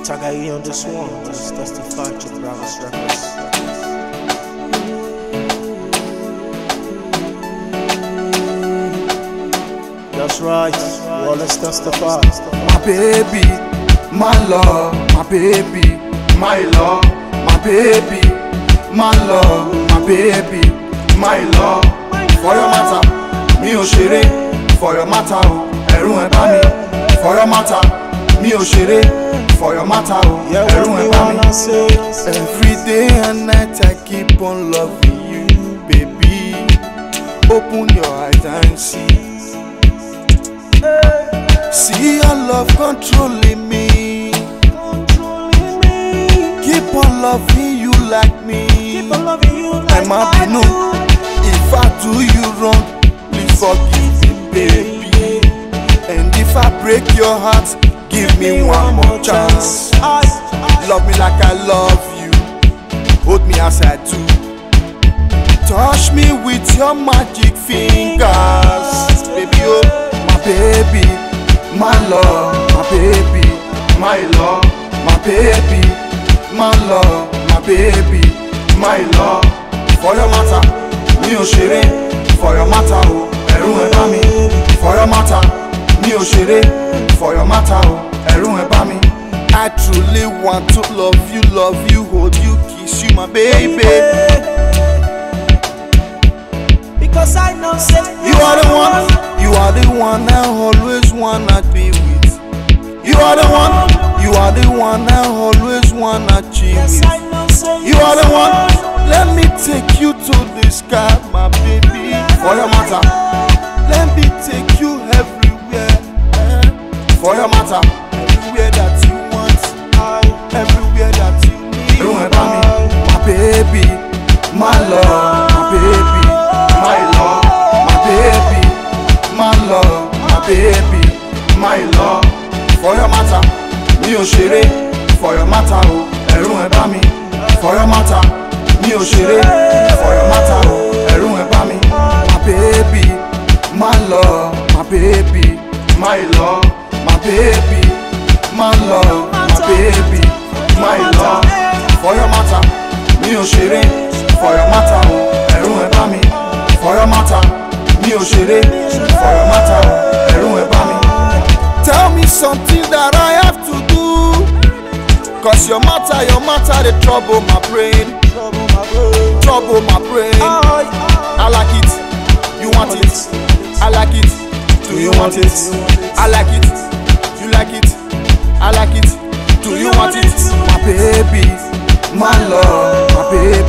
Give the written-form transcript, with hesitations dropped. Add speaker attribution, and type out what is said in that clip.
Speaker 1: Tagayi on this one, let's testify CHIDI Bravo Records. That's right, well, let's testify.
Speaker 2: My baby, my love, my baby, my love, my baby, my love, my baby, my love. For your matter, mi ò ṣeré. For your matter, ẹ̀rù ẹ̀ bá mi. For your matter, mi ò ṣeré. For your matter, ẹ̀rù ẹ̀ bá mi. Every day and night I keep on loving you, baby. Open your eyes and see. See your love controlling me. Keep on loving you like me. Emma Binu, if I do you wrong, please forgive me, baby. And if I break your heart, give me one more chance. Love me like I love you. Hold me as I do. Touch me with your magic fingers, baby. Oh, my baby, my love, my baby, my love, my baby, my love, my baby, my love. For your matter, mi ò ṣeré. For your matter, ẹ̀rù ẹ̀ bá mi. For your matter, mi ò ṣeré. For your matter, ẹ̀rù ẹ̀ bá mi. I truly want to love you, hold you, kiss you, my baby.
Speaker 1: Because I know say
Speaker 2: you are the one I always wanna be with. You are the one I always wanna chill with. You are the one, let me take you to the sky, my baby. For your matter, let me take you everywhere. For your matter, everywhere that you want, everywhere that you need. My baby, my love, my baby, my love, my baby, my love, my baby, my love. For your matter, mi ò ṣeré. For your matter, ẹ̀rù ẹ̀ bá mi. For your matter, mi ò ṣeré. For your matter, ẹ̀rù ẹ̀ bá mi. My baby, my love, my baby, my love, my baby, my love, my baby, my love. For your matter, mi ò ṣeré. For your matter, ẹ̀rù ẹ̀ bá mi. For your matter, mi ò ṣeré. For your matter, ẹ̀rù ẹ̀ bá mi. Tell me something that I have to do, 'cause your matter, they trouble my brain. Trouble my brain. I like it, you want it. I like it, do you want it? I like it, you like it. I like it, do you want it? My baby, my love, my baby,